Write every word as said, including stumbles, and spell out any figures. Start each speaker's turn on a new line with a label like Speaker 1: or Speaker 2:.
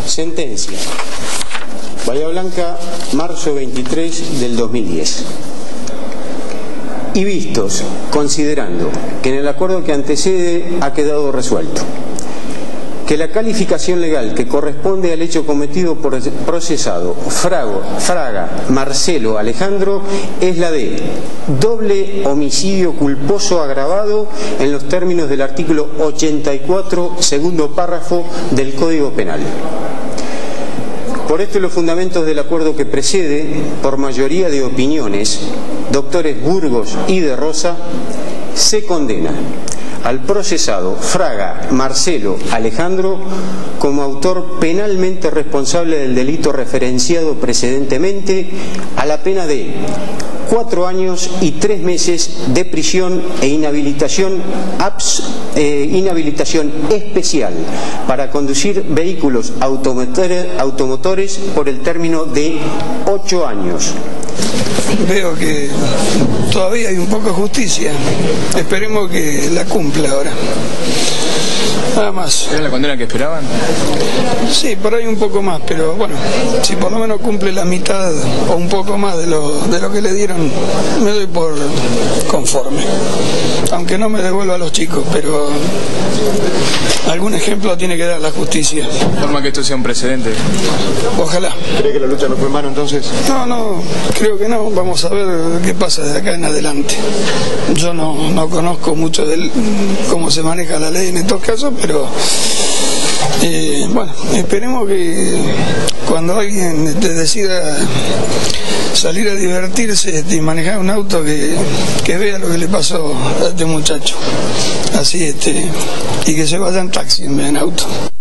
Speaker 1: Sentencia. Bahía Blanca, marzo veintitrés del dos mil diez. Y vistos, considerando que en el acuerdo que antecede ha quedado resuelto que la calificación legal que corresponde al hecho cometido por el procesado Frago, Fraga Marcelo Alejandro es la de doble homicidio culposo agravado en los términos del artículo ochenta y cuatro, segundo párrafo del Código Penal. Por esto, los fundamentos del acuerdo que precede, por mayoría de opiniones, doctores Burgos y de Rosa, se condena al procesado Fraga Marcelo Alejandro como autor penalmente responsable del delito referenciado precedentemente a la pena de cuatro años y tres meses de prisión e inhabilitación, abs, eh, inhabilitación especial para conducir vehículos automotores, automotores por el término de ocho años.
Speaker 2: Veo que todavía hay un poco de justicia. Esperemos que la cumpla ahora. Nada más.
Speaker 3: ¿Era la condena que esperaban?
Speaker 2: Sí, por ahí un poco más, pero bueno, si por lo menos cumple la mitad o un poco más de lo, de lo que le dieron, me doy por conforme. Aunque no me devuelva a los chicos, pero algún ejemplo tiene que dar la justicia.
Speaker 3: ¿Forma que esto sea un precedente?
Speaker 2: Ojalá.
Speaker 4: ¿Cree que la lucha no fue en vano entonces?
Speaker 2: No, no, creo que no. Vamos a ver qué pasa de acá en adelante. Yo no, no conozco mucho de cómo se maneja la ley en estos casos, pero eh, bueno, esperemos que cuando alguien te decida salir a divertirse y manejar un auto, que, que vea lo que le pasó a este muchacho, así este, y que se vaya en taxi en vez de en auto.